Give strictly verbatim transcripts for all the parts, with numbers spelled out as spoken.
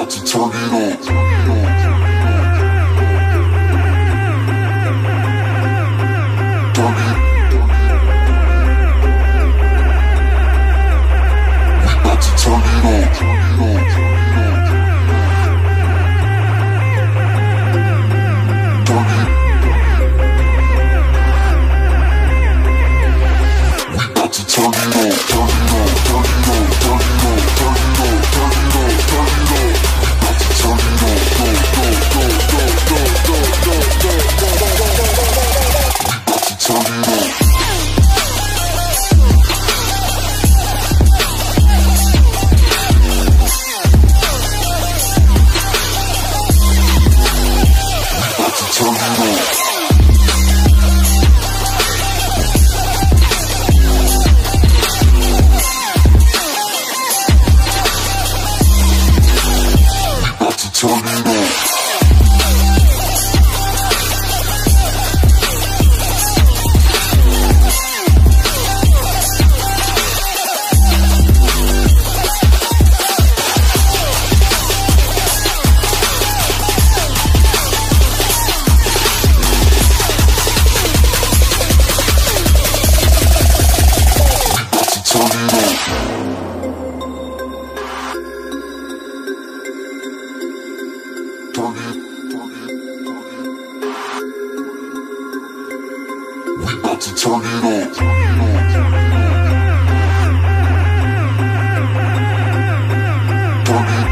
about to turn it on. Turn it. We about to turn it on. Turn it. We about to turn it on. Turn it on. Turn it on. Turn it on. Turn it on. Turn it on. Turn it on. We about to turn it on. Go, go, go, go, go, go, go, go, go, go, go, go, go. We about to turn it on. Turn it on. We about to turn it on. We about to turn it on. Turn it.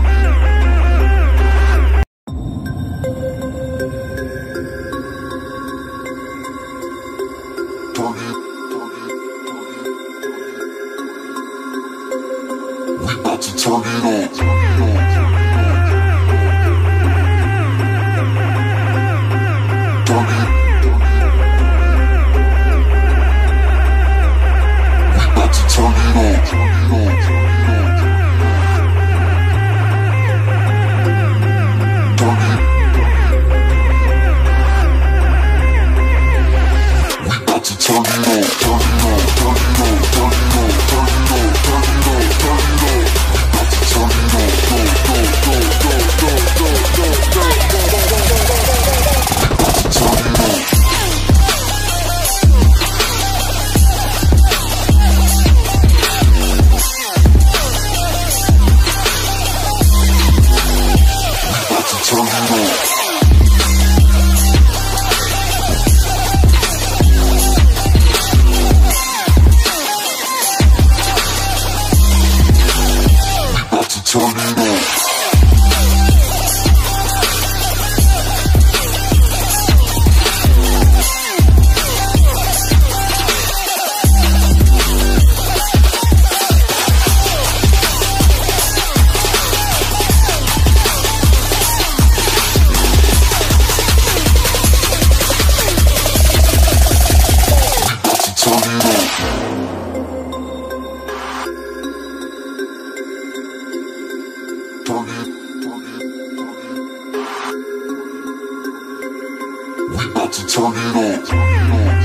Turn it. We about to turn it on. Turn it. Turn it on. Turn it. We about to turn it on. Turn it on. Turn it on. Turn it on. Turn it on. Turn it on. Turn it on. We about to turn it on. Go, go, go, go, go, go, go, go, go, go, go, go, go, go. We about to turn it on. Turn it on. We about to turn it on. Turn it, turn it, turn it. We about to turn it on.